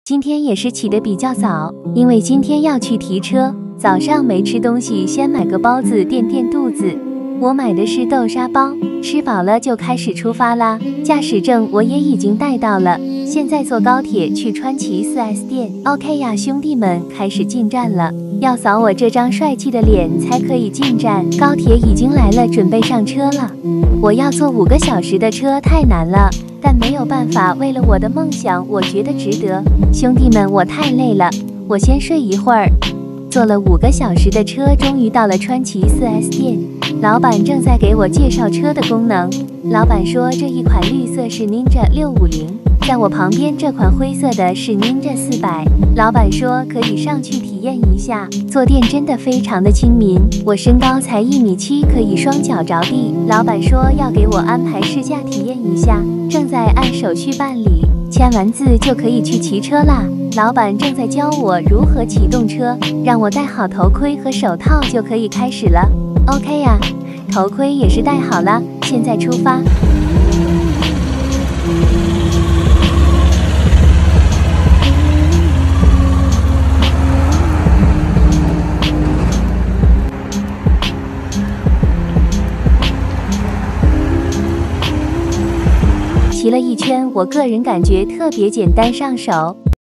今天也是起得比较早，因为今天要去提车，早上没吃东西，先买个包子垫垫肚子。我买的是豆沙包，吃饱了就开始出发啦。驾驶证我也已经带到了，现在坐高铁去川崎 4S 店。OK 呀，兄弟们，开始进站了，要扫我这张帅气的脸才可以进站。高铁已经来了，准备上车了。我要坐5个小时的车，太难了。但没有办法，为了我的梦想，我觉得值得。兄弟们，我太累了，我先睡一会儿。坐了5个小时的车，终于到了川崎 4S 店。老板正在给我介绍车的功能。老板说这一款绿色是 Ninja 650，在我旁边这款灰色的是 Ninja 400。老板说可以上去体验一下，坐垫真的非常的亲民。我身高才1.7米，可以双脚着地。老板说要给我安排试驾体验一下，正在按手续办理，签完字就可以去骑车啦。老板正在教我如何启动车，让我戴好头盔和手套就可以开始了。OK 呀，头盔也是戴好了，现在出发。骑了一圈，我个人感觉特别简单上手，